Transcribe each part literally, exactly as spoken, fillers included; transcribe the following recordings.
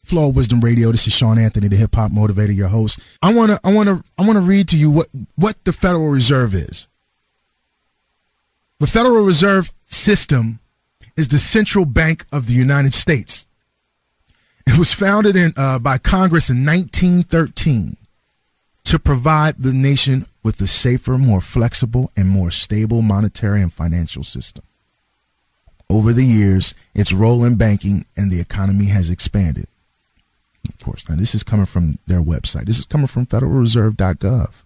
Flow of Wisdom Radio. This is Sean Anthony, the hip hop motivator, your host. I wanna, I wanna, I wanna read to you what what the Federal Reserve is. The Federal Reserve System is the central bank of the United States. It was founded in uh, by Congress in nineteen thirteen to provide the nation with a safer, more flexible, and more stable monetary and financial system. Over the years, its role in banking and the economy has expanded. Of course, now this is coming from their website. This is coming from federal reserve dot gov.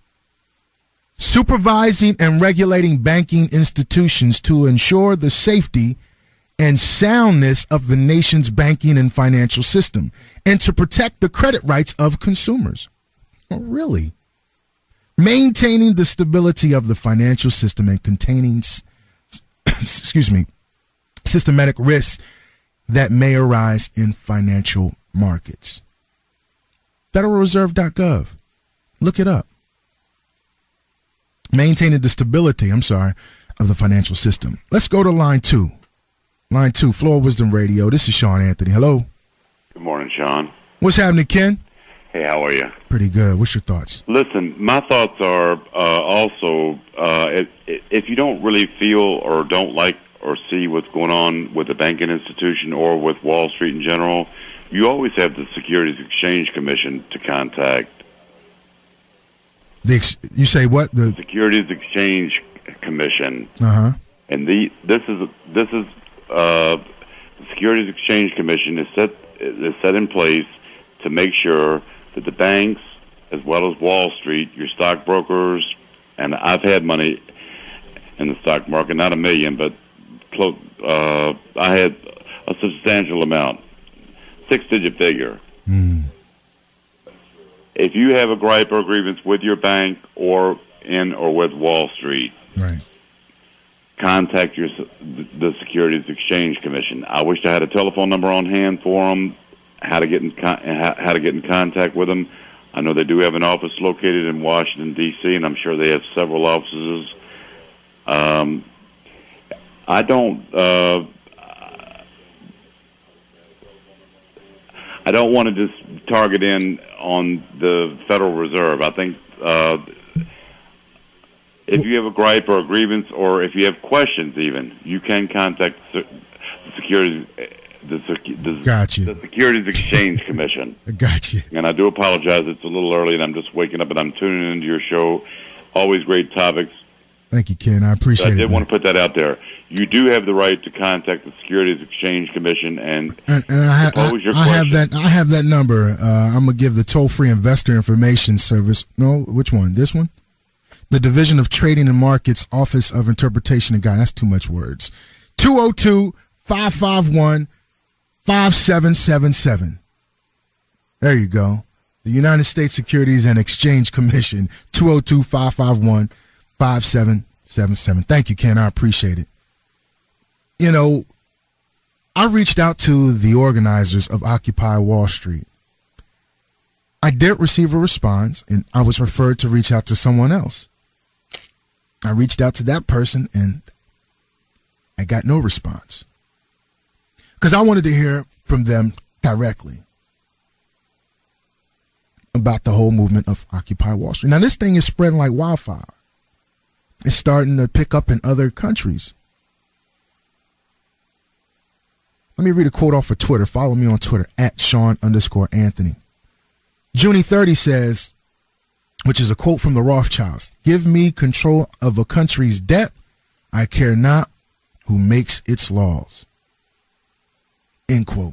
Supervising and regulating banking institutions to ensure the safety and soundness of the nation's banking and financial system, and to protect the credit rights of consumers. Oh, really? Maintaining the stability of the financial system and containing, excuse me, systematic risks that may arise in financial markets. federal reserve dot gov. Look it up. Maintaining the stability, I'm sorry, of the financial system. Let's go to line two. Line two, Flow of Wisdom Radio. This is Sean Anthony. Hello. Good morning, Sean. What's happening, Ken? Hey, how are you? Pretty good. What's your thoughts? Listen, my thoughts are uh, also, uh, if, if you don't really feel or don't like or see what's going on with the banking institution or with Wall Street in general, you always have the Securities Exchange Commission to contact. The ex- you say what? The Securities Exchange Commission. Uh-huh. And the this is this is uh, the Securities Exchange Commission is set is set in place to make sure that the banks, as well as Wall Street, your stockbrokers, and I've had money in the stock market, not a million, but close. Uh, I had a substantial amount, six-digit figure. Mm. If you have a gripe or grievance with your bank or in or with Wall Street, right, contact your the Securities Exchange Commission. I wish I had a telephone number on hand for them, how to get in con- how to get in contact with them. I know they do have an office located in Washington, D C, and I'm sure they have several offices. Um, I don't. Uh, I don't want to just target in on the Federal Reserve. I think uh, if you have a gripe or a grievance, or if you have questions, even you can contact the Securities the, the, Got you. the Securities Exchange Commission. I got you. And I do apologize; it's a little early, and I'm just waking up and I'm tuning into your show. Always great topics. Thank you, Ken. I appreciate but I it. did man. want to put that out there. You do have the right to contact the Securities Exchange Commission and, and, and I, ha- pose your I, I have question. that. I have that number. Uh, I'm gonna give the toll-free investor information service. No, which one? This one? The Division of Trading and Markets, Office of Interpretation and Guidance. That's too much words. two oh two, five five one, five seven seven seven. There you go. The United States Securities and Exchange Commission. two oh two, five five one, five seven seven seven. Thank you, Ken. I appreciate it. You know, I reached out to the organizers of Occupy Wall Street. I did receive a response, and I was referred to reach out to someone else. I reached out to that person, and I got no response. Because I wanted to hear from them directly about the whole movement of Occupy Wall Street. Now, this thing is spreading like wildfire. It's starting to pick up in other countries. Let me read a quote off of Twitter. Follow me on Twitter, at Sean underscore Anthony. Junie thirty says, which is a quote from the Rothschilds, "Give me control of a country's debt. I care not who makes its laws." End quote.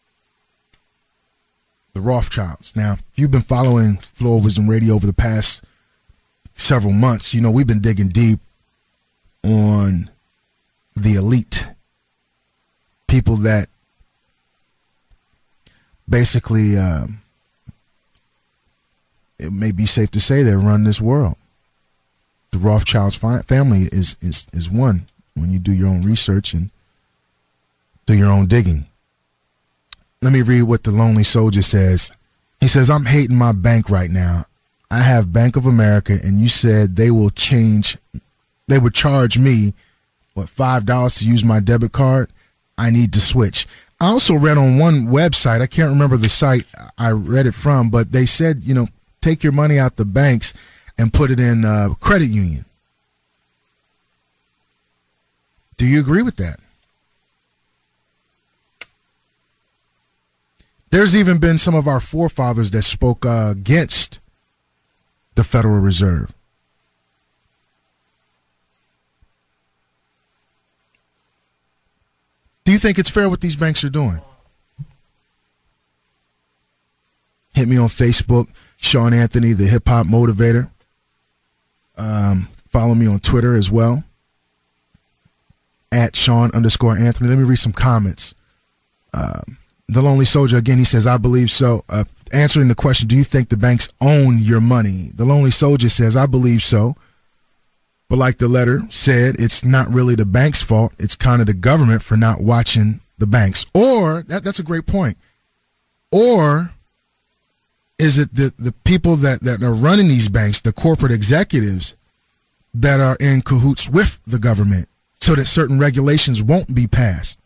The Rothschilds. Now, if you've been following Flow of Wisdom Radio over the past several months, you know we've been digging deep on the elite. People that basically, um, it may be safe to say they run this world. The Rothschilds family is, is, is one when you do your own research and do your own digging. Let me read what the Lonely Soldier says. He says, "I'm hating my bank right now. I have Bank of America, and you said they will change, they would charge me, what, five dollars to use my debit card? I need to switch. I also read on one website, I can't remember the site I read it from, but they said, you know, take your money out the banks and put it in a credit union. Do you agree with that? There's even been some of our forefathers that spoke uh, against the Federal Reserve. Do you think it's fair what these banks are doing? Hit me on Facebook, Sean Anthony, the Hip Hop Motivator. Um, follow me on Twitter as well, at Sean underscore Anthony. Let me read some comments. Um, the Lonely Soldier, again, he says, I believe so. Uh, answering the question, do you think the banks own your money? The Lonely Soldier says, I believe so. But like the letter said, it's not really the bank's fault. It's kind of the government for not watching the banks. Or, that, that's a great point. Or is it the, the people that, that are running these banks, the corporate executives, that are in cahoots with the government so that certain regulations won't be passed?